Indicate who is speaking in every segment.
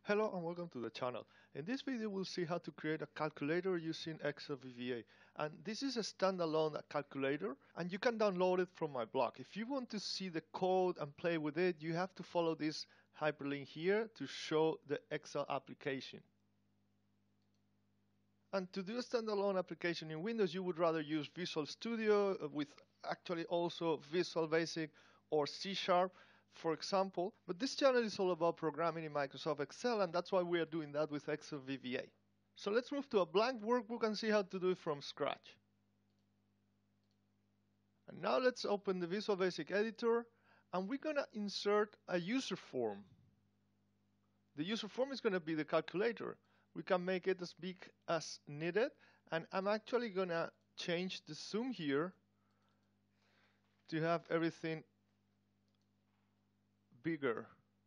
Speaker 1: Hello and welcome to the channel. In this video we'll see how to create a calculator using Excel VBA. And this is a standalone calculator and you can download it from my blog. If you want to see the code and play with it, you have to follow this hyperlink here to show the Excel application. And to do a standalone application in Windows, you would rather use Visual Studio with actually also Visual Basic or C Sharp, for example. But this channel is all about programming in Microsoft Excel, and that's why we are doing that with Excel VBA. So let's move to a blank workbook and see how to do it from scratch. And now let's open the Visual Basic editor, and we're going to insert a user form. The user form is going to be the calculator. We can make it as big as needed, and I'm actually gonna change the zoom here to have everything bigger.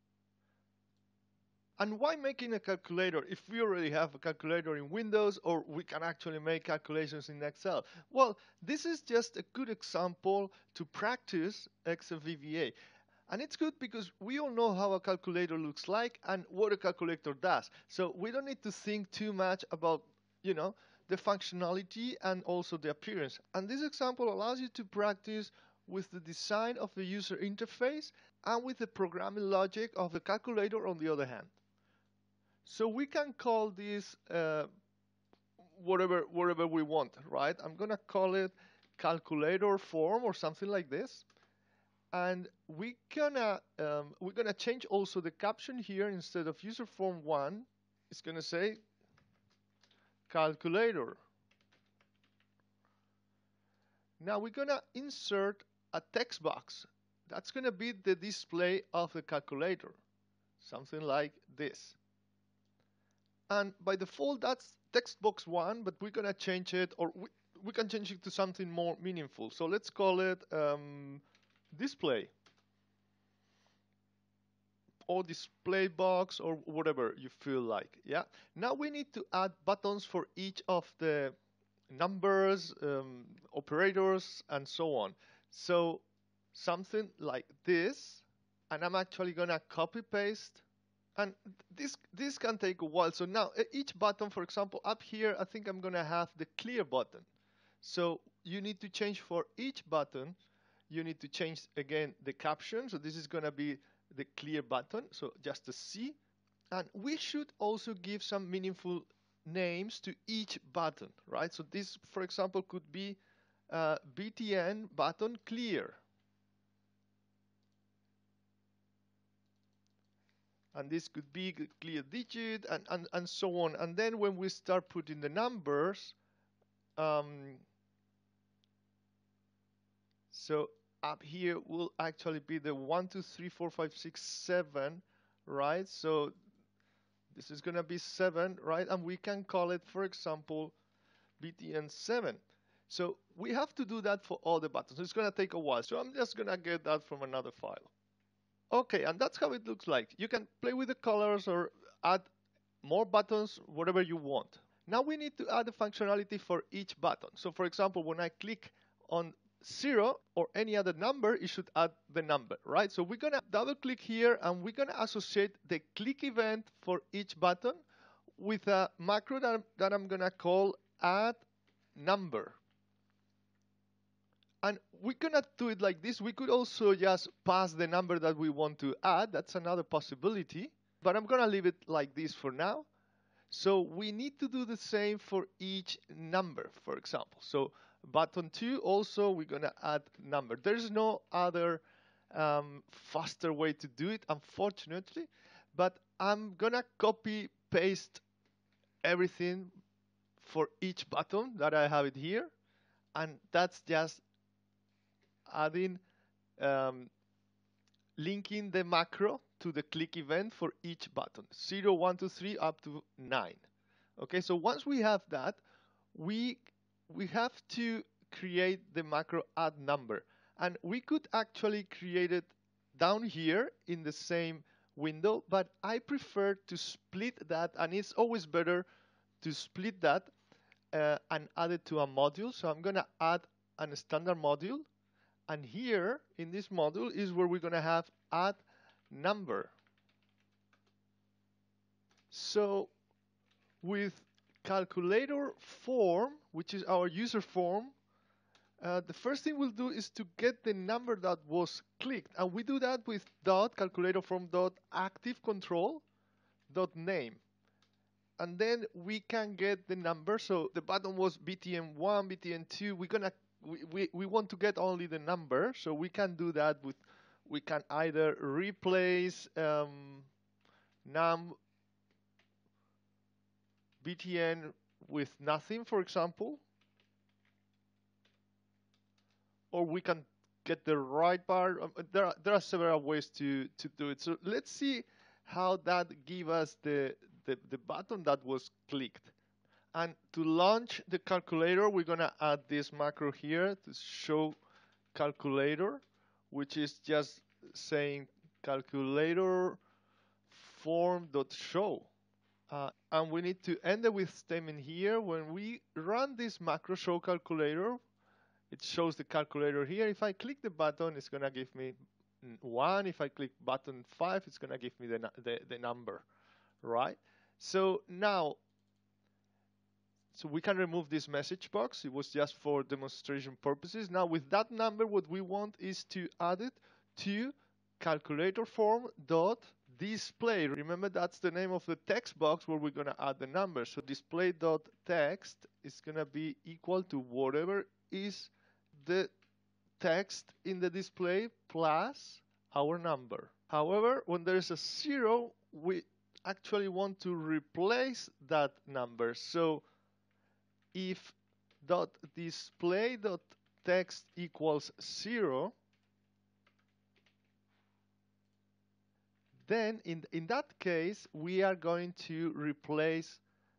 Speaker 1: And why making a calculator if we already have a calculator in Windows, or we can actually make calculations in Excel? Well, this is just a good example to practice Excel VBA. And it's good because we all know how a calculator looks like and what a calculator does. So we don't need to think too much about, the functionality and also the appearance. And this example allows you to practice with the design of the user interface and with the programming logic of the calculator on the other hand. So we can call this whatever we want, right? I'm going to call it calculator form or something like this. And we're gonna change also the caption here. Instead of user form 1, it's gonna say calculator. Now we're gonna insert a text box. That's gonna be the display of the calculator, something like this. And by default that's text box 1, but we're gonna change it, or we can change it to something more meaningful. So let's call it display or display box or whatever you feel like. Yeah. Now we need to add buttons for each of the numbers, operators, and so on. So something like this, and I'm actually gonna copy paste. And this can take a while. So now each button, for example, up here, I think I'm gonna have the clear button. So you need to change for each button. You need to change again the caption. So this is going to be the clear button. So just a C. And we should also give some meaningful names to each button, right? So this, for example, could be BTN button clear. And this could be clear digit and so on. And then when we start putting the numbers, so up here will actually be the 1, 2, 3, 4, 5, 6, 7, right? So this is going to be 7, right? And we can call it, for example, BTN7. So we have to do that for all the buttons. It's going to take a while. So I'm just going to get that from another file. Okay, and that's how it looks like. You can play with the colors or add more buttons, whatever you want. Now we need to add the functionality for each button. So for example, when I click on 0 or any other number, it should add the number, right? So we're gonna double click here and we're gonna associate the click event for each button with a macro that I'm gonna call add number. And we're gonna do it like this. We could also just pass the number that we want to add. That's another possibility, but I'm gonna leave it like this for now. So we need to do the same for each number, for example. So button 2 also we're gonna add number. There's no other faster way to do it, unfortunately, but I'm gonna copy paste everything for each button that I have it here, and that's just adding linking the macro to the click event for each button, 0, 1, 2, 3 up to 9. Okay, so once we have that, we have to create the macro add number, and we could actually create it down here in the same window, but I prefer to split that, and it's always better to split that and add it to a module. So I'm gonna add a standard module, and here in this module is where we're gonna have add number. So with calculator form, which is our user form, the first thing we'll do is to get the number that was clicked, and we do that with dot calculator form dot active control dot name, and then we can get the number. So the button was btn1, btn2. We want to get only the number, so we can do that with, we can either replace num btn with nothing, for example, or we can get the right part. There are several ways to do it. So let's see how that give us the button that was clicked. And to launch the calculator, we're gonna add this macro here to show calculator, which is just saying calculator form.show. And we need to end the with statement here. When we run this macro show calculator, it shows the calculator here. If I click the button, it's gonna give me 1. If I click button 5, it's gonna give me the number, right? So now, so we can remove this message box. It was just for demonstration purposes. Now with that number, what we want is to add it to calculator form dot display. Remember, that's the name of the text box where we're gonna add the number. So display dot text is gonna be equal to whatever is the text in the display plus our number. However, when there is a 0, we actually want to replace that number. So if dot display dot text equals 0, then in that case we are going to replace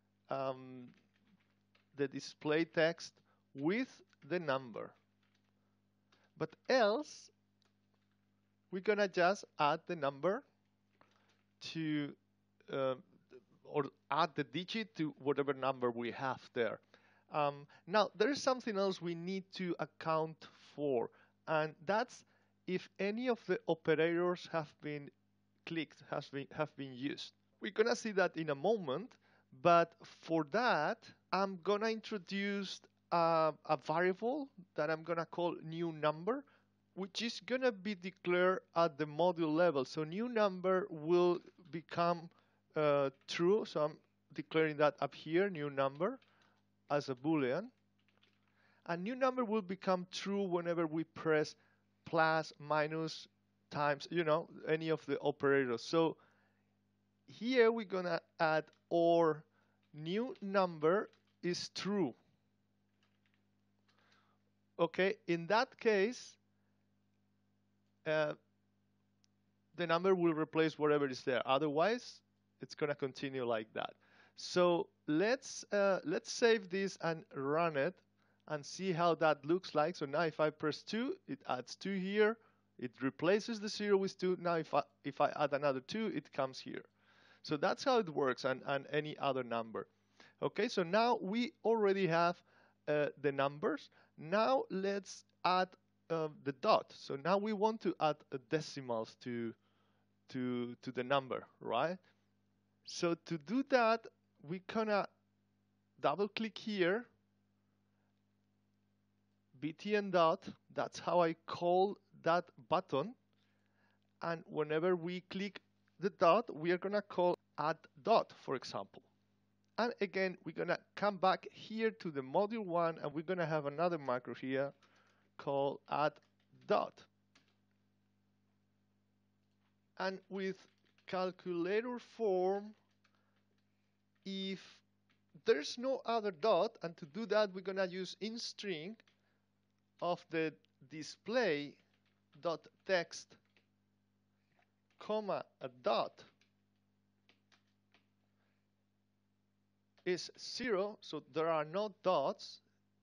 Speaker 1: the display text with the number. But else we're gonna just add the number to or add the digit to whatever number we have there. Now, there is something else we need to account for, and that's if any of the operators have been clicked, have been used. We're gonna see that in a moment, but for that, I'm gonna introduce a variable that I'm gonna call new number, which is gonna be declared at the module level. So new number will become true. So I'm declaring that up here, new number, as a Boolean. A new number will become true whenever we press plus, minus, times, any of the operators. So here we're gonna add or new number is true. Okay, in that case, the number will replace whatever is there. Otherwise, it's gonna continue like that. So let's save this and run it and see how that looks like. So now if I press 2, it adds 2 here. It replaces the 0 with 2. Now if I add another 2, it comes here. So that's how it works, and any other number. Okay, so now we already have the numbers. Now let's add the dot. So now we want to add decimals to the number, right? So to do that, we gonna double click here, btn dot. That's how I call that button. And whenever we click the dot, we are gonna call add dot, for example. And again, we're gonna come back here to the module 1, and we're gonna have another macro here called add dot. And with calculator form, if there's no other dot, and to do that, we're gonna use in string of the display dot text comma a dot is 0, so there are no dots,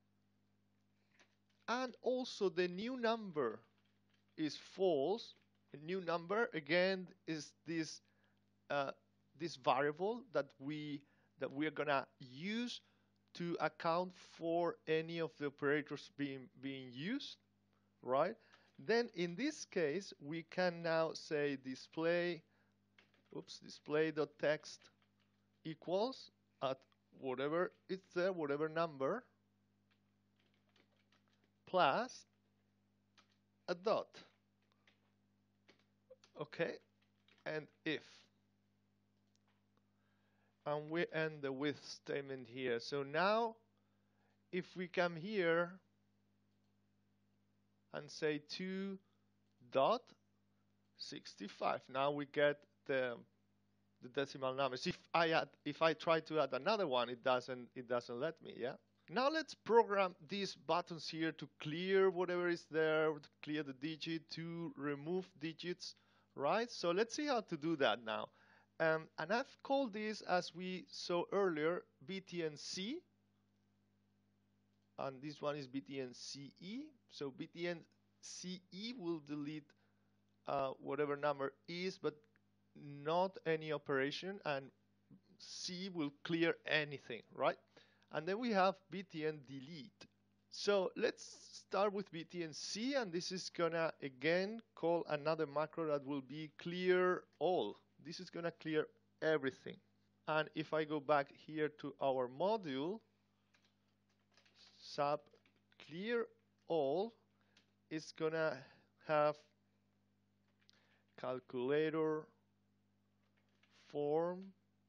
Speaker 1: and also the new number is false. A new number again is this this variable that we are gonna use to account for any of the operators being used, right? Then in this case, we can now say display dot text equals at whatever it's there, whatever number, plus a dot. Okay, and if. And we end the with statement here. So now, if we come here and say 2 dot 65, now we get the decimal numbers. If I try to add another one, it doesn't let me. Yeah. Now let's program these buttons here to clear whatever is there, to clear the digit, to remove digits, right? So let's see how to do that now. And I've called this, as we saw earlier, btnc, and this one is btnce. So btnce will delete whatever number is, but not any operation, and C will clear anything, right? And then we have btn delete. So let's start with btnc, and this is gonna again call another macro that will be clear all. This is gonna clear everything. And if I go back here to our module, sub clear all is gonna have calculator form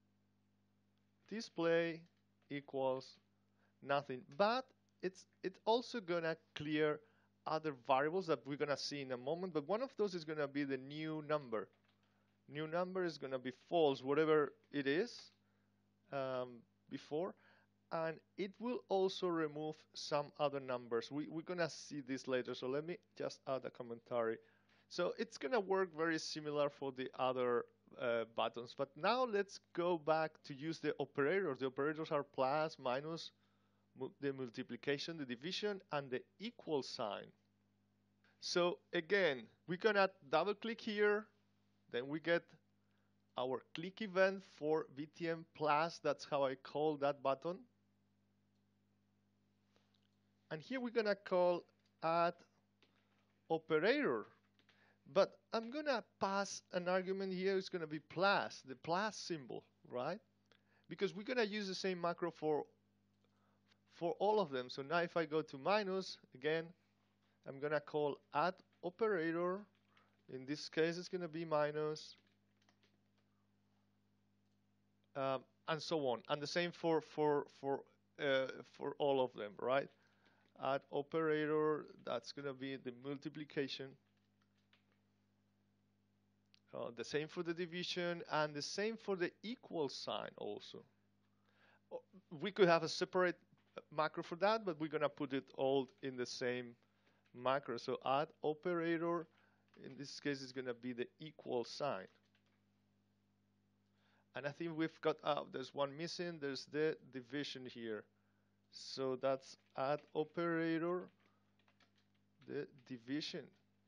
Speaker 1: display equals nothing, but it's also gonna clear other variables that we're gonna see in a moment, but one of those is gonna be the new number. New number is gonna be false, whatever it is before, and it will also remove some other numbers. We're gonna see this later, so let me just add a commentary. So it's gonna work very similar for the other buttons, but now let's go back to use the operators. The operators are plus, minus, the multiplication, the division, and the equal sign. So again, we're gonna double click here, then we get our click event for VTM plus. That's how I call that button. And here we're gonna call add operator, but I'm gonna pass an argument here. It's gonna be plus, the plus symbol, right? Because we're gonna use the same macro for all of them. So now if I go to minus, again, I'm gonna call add operator. In this case, it's gonna be minus, and so on. And the same for all of them, right? Add operator, that's gonna be the multiplication. The same for the division, and the same for the equal sign also. We could have a separate macro for that, but we're gonna put it all in the same macro. So add operator, in this case, is gonna be the equal sign. And I think we've got, there's one missing, there's the division here. So that's add operator, the division.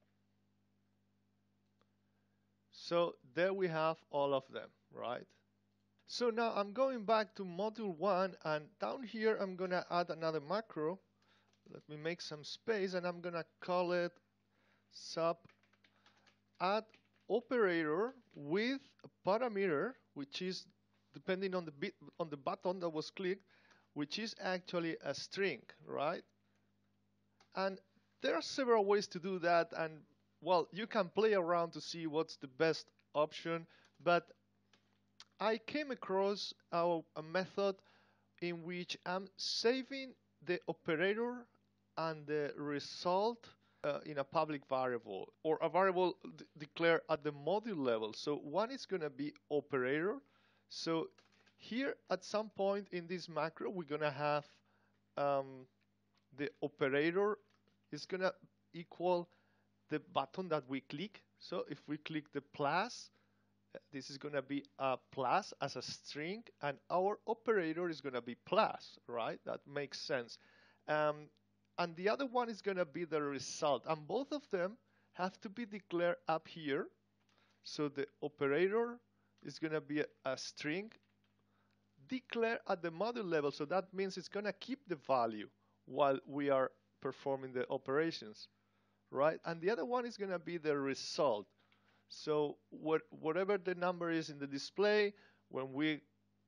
Speaker 1: So there we have all of them, right? So now I'm going back to module 1, and down here I'm gonna add another macro. Let me make some space, and I'm gonna call it sub add operator with a parameter, which is depending on the button that was clicked, which is actually a string, right? And there are several ways to do that, and well, you can play around to see what's the best option, but I came across a method in which I'm saving the operator and the result in a public variable, or a variable declared at the module level. So one is going to be operator. So here at some point in this macro, we're going to have the operator is going to equal the button that we click. So if we click the plus, this is going to be a plus as a string, and our operator is going to be plus, right? That makes sense. And the other one is going to be the result, and both of them have to be declared up here. So the operator is going to be a string declared at the module level, so that means it's going to keep the value while we are performing the operations, right? And the other one is going to be the result. So whatever the number is in the display, when we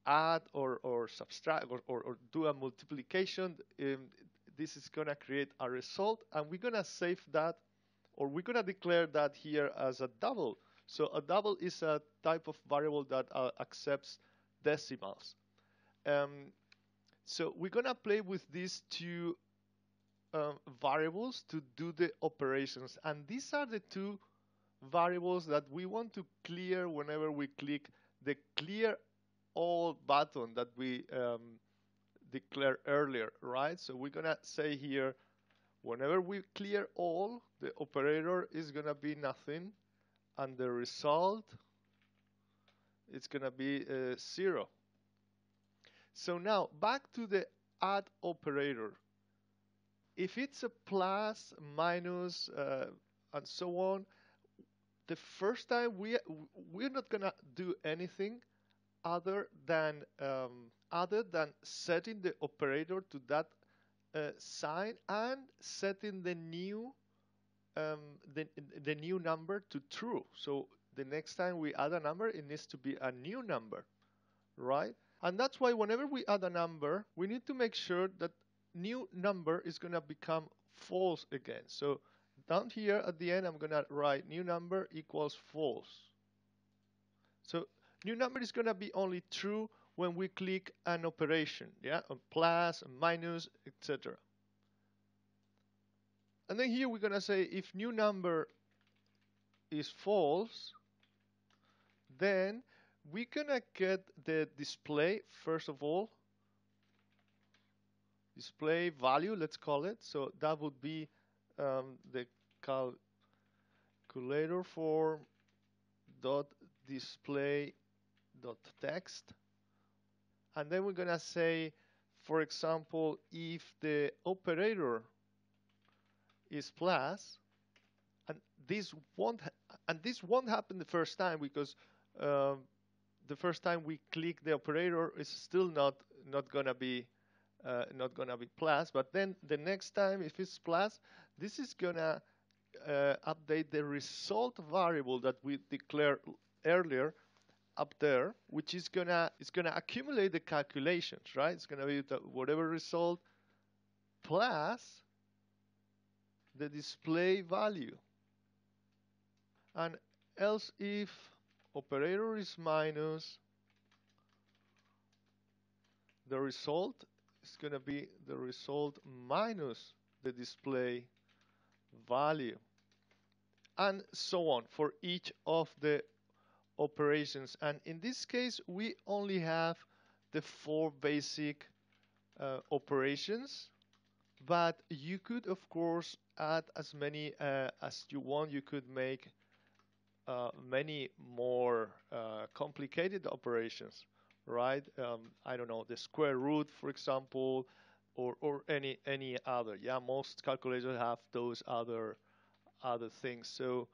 Speaker 1: add or subtract or do a multiplication, this is going to create a result, and we're going to save that, or we're going to declare that here as a double. So a double is a type of variable that accepts decimals. Um, so we're going to play with these two variables to do the operations. And these are the two variables that we want to clear whenever we click the clear all button that we declared earlier, right? So we're going to say here, whenever we clear all, the operator is going to be nothing, and the result is going to be 0. So now back to the add operator. If it's a plus, minus, and so on, the first time we're not gonna do anything other than setting the operator to that sign and setting the new um, the, the new number to true. So the next time we add a number, it needs to be a new number, right? And that's why whenever we add a number, we need to make sure that new number is going to become false again. So down here at the end, I'm going to write new number equals false. So new number is going to be only true when we click an operation, yeah, a plus, a minus, etc. And then here we're going to say if new number is false, then we're going to get the display, first of all, display value, let's call it. So that would be the calculator form dot display dot text. And then we're going to say, for example, if the operator is plus, and this won't happen the first time, because um, the first time we click the operator is still not gonna be plus. But then the next time, if it's plus, this is gonna update the result variable that we declared earlier up there, which is gonna accumulate the calculations, right? It's gonna be whatever result plus the display value. And else if operator is minus, the result is going to be the result minus the display value, and so on for each of the operations. And in this case, we only have the 4 basic operations, but you could, of course, add as many as you want. You could make many more complicated operations, right? I don't know, the square root, for example, or any other. Yeah, most calculators have those other things. So,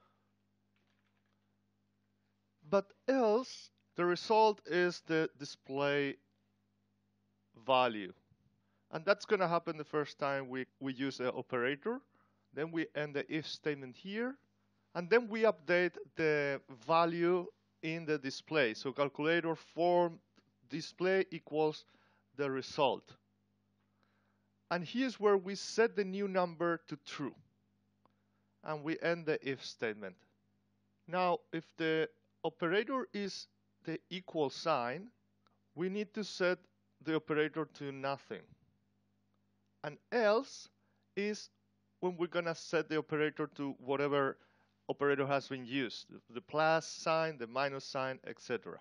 Speaker 1: but else the result is the display value, and that's going to happen the first time we use the operator. Then we end the if statement here, and then we update the value in the display. So calculator form display equals the result. And here's where we set the new number to true. And we end the if statement. Now, if the operator is the equal sign, we need to set the operator to nothing. And else is when we're going to set the operator to whatever operator has been used, the plus sign, the minus sign, etc.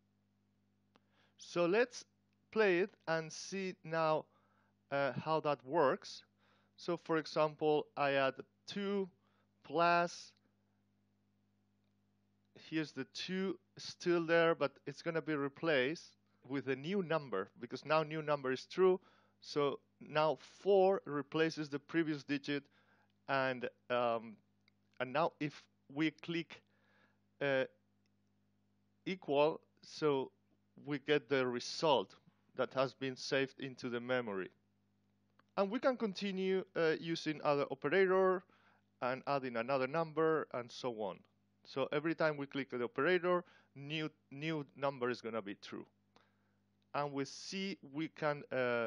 Speaker 1: So let's play it and see now how that works. So for example, I add 2 plus, here's the 2 still there, but it's going to be replaced with a new number, because now new number is true. So now 4 replaces the previous digit, and now if we click equal, so we get the result that has been saved into the memory. And we can continue using other operator and adding another number and so on. So every time we click the operator, new number is going to be true. and with C we can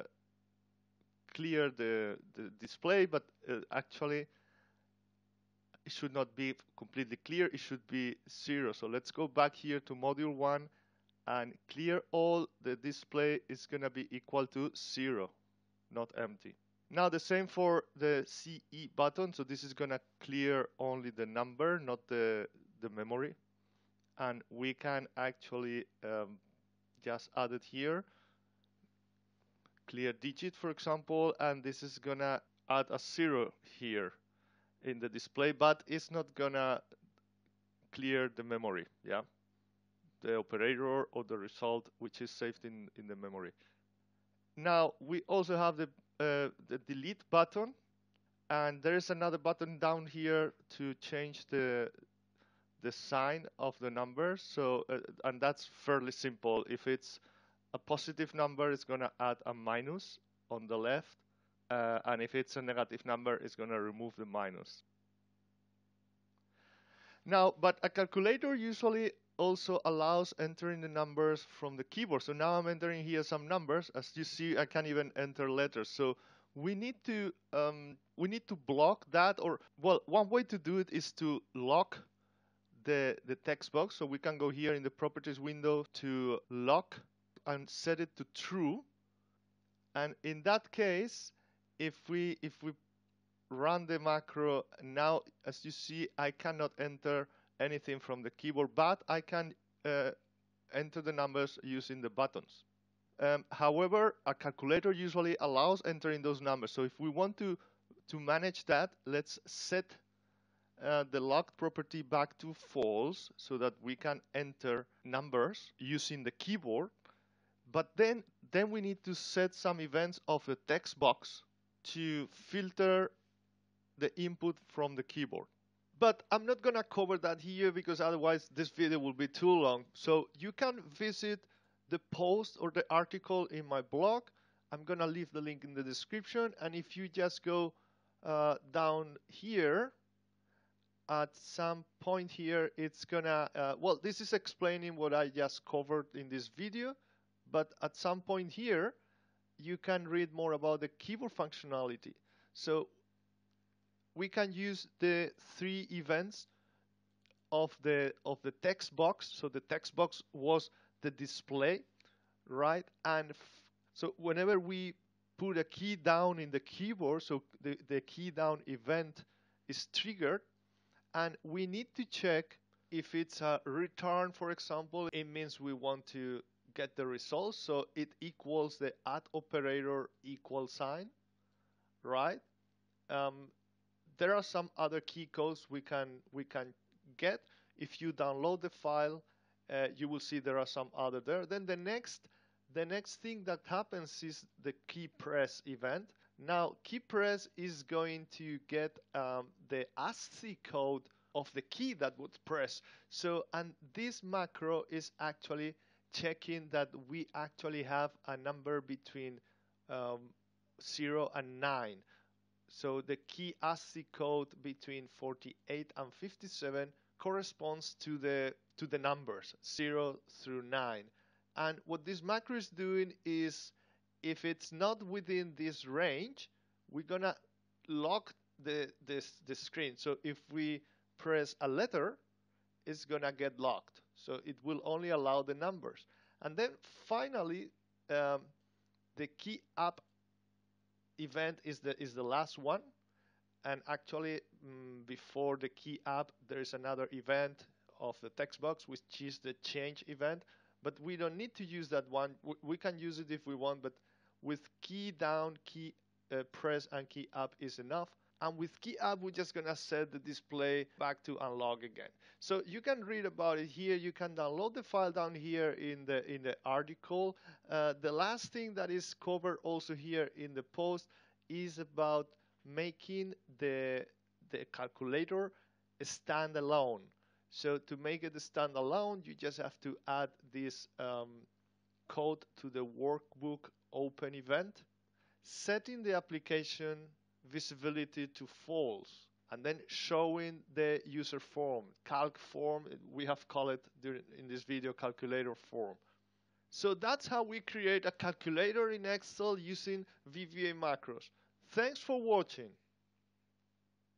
Speaker 1: clear the display, but actually it should not be completely clear, it should be 0. So let's go back here to module 1 and clear all. The display is going to be equal to 0, not empty. Now the same for the CE button. So this is going to clear only the number, not the memory. And we can actually just add it here. Clear digit, for example, and this is going to add a 0 here in the display, but it's not going to clear the memory, yeah? The operator or the result which is saved in the memory. Now we also have the delete button, and there is another button down here to change the sign of the numbers. So and that's fairly simple. If it's a positive number, it's going to add a minus on the left, and if it's a negative number, it's going to remove the minus. Now, but a calculator usually also allows entering the numbers from the keyboard. So now I'm entering here some numbers. As you see, I can even enter letters. So we need to block that, or well, one way to do it is to lock the text box. So we can go here in the properties window to lock and set it to true. And in that case, if we run the macro, now as you see, I cannot enter anything from the keyboard, but I can enter the numbers using the buttons. However, a calculator usually allows entering those numbers. So if we want to manage that, let's set the locked property back to false so that we can enter numbers using the keyboard. But then we need to set some events of the text box to filter the input from the keyboard. But I'm not going to cover that here because otherwise this video will be too long. So you can visit the post or the article in my blog. I'm going to leave the link in the description. And if you just go down here, at some point here, it's going to, well, this is explaining what I just covered in this video. But at some point here, you can read more about the keyboard functionality. So we can use the 3 events of the text box. So the text box was the display, right? And so whenever we put a key down in the keyboard, so the key down event is triggered, and we need to check if it's a return, for example. It means we want to get the results, so it equals the add operator equal sign, right? There are some other key codes we can get. If you download the file, you will see there are some other there. Then the next thing that happens is the key press event. Now key press is going to get the ASCII code of the key that would press. So, and this macro is actually checking that we actually have a number between 0 and 9. So the key ASCII code between 48 and 57 corresponds to the numbers 0 through 9. And what this macro is doing is, if it's not within this range, we're gonna lock the screen. So if we press a letter, it's gonna get locked. So it will only allow the numbers. And then finally, the key up event is the last one. And actually, before the key up, there is another event of the text box, which is the change event. But we don't need to use that one. We can use it if we want, but with key down, key press, and key up is enough. And with key up, we're just gonna set the display back to unlock again. So you can read about it here. You can download the file down here in the article. The last thing that is covered also here in the post is about making the calculator standalone. So to make it standalone, you just have to add this code to the workbook open event, setting the application visibility to false, and then showing the user form, calc form. We have called it in this video calculator form. So that's how we create a calculator in Excel using VBA macros. Thanks for watching.